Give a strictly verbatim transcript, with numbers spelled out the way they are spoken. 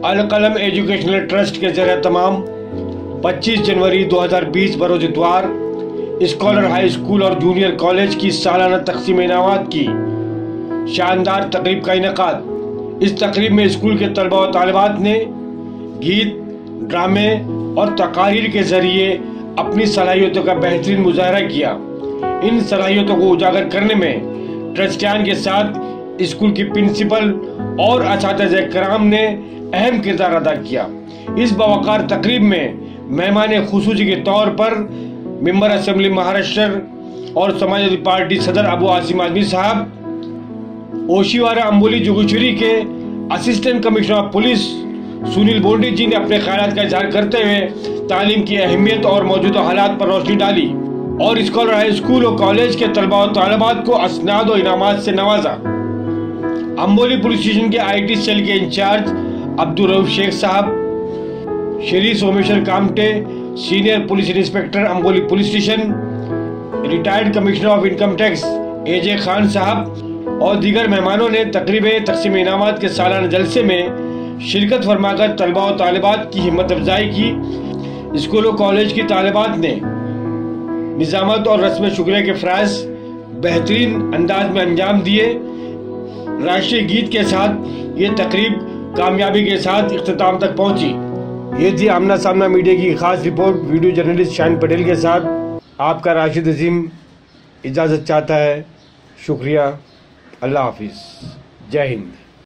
अल कलम educational trust के जरिए तमाम पच्चीस जनवरी दो हज़ार बीस बरोज इतवार स्कॉलर हाई स्कूल और जूनियर कॉलेज की सालाना तकसीम इनामात की शानदार तकरीब का इनेकाद। इस तकरीब में स्कूल के तलबा और तालिबात ने गीत, ड्रामे और तकारीर के जरिए अपनी सलाहियतों का बेहतरीन मुजाहरा किया। इन सलाहियतों को उजागर करने में ट्रस्टियान के साथ स्कूल की प्रिंसिपल और असातिज़ा कराम ने अहम किरदार अदा किया। इस बवकार तकरीब में मेहमान खुसूसी के तौर पर मेंबर असेंबली महाराष्ट्र और समाजवादी पार्टी सदर अबू आसिम आजमी साहब, ओशिवारा अंबोली जोगेश्वरी के assistant commissioner of police Sunil Bondi ji ने अपने ख्यालात का इजहार करते हुए तालीम की अहमियत और मौजूदा हालात पर रोशनी डाली और स्कॉलर हाई स्कूल और कॉलेज के तलबा और तालिबात को असनाद और इनामात से नवाजा। अंबोली पुलिस स्टेशन के आई टी सेल के इंचार्ज अब्दुल रऊफ शेख साहब, Shri Someshwar Kamte, senior police inspector Amboli police station, retired commissioner of income tax A J Khan साहब और दीगर मेहमानों ने तकरीब तकसीम इनामात के सालाना जलसे में शिरकत फरमाकर तलबा और तालिबात की हिम्मत अफजाई की। स्कूल और कॉलेज की तालिबात ने निजामत और रस्म शुक्रिया के फ़राइज़ बेहतरीन अंदाज में अंजाम दिए। राष्ट्रीय गीत के साथ ये तकरीब कामयाबी के साथ इख्तिताम तक पहुंची। ये थी आमना सामना मीडिया की खास रिपोर्ट। वीडियो जर्नलिस्ट शान पटेल के साथ आपका राशिद अजीम इजाज़त चाहता है। शुक्रिया। अल्लाह हाफिज़। जय हिंद।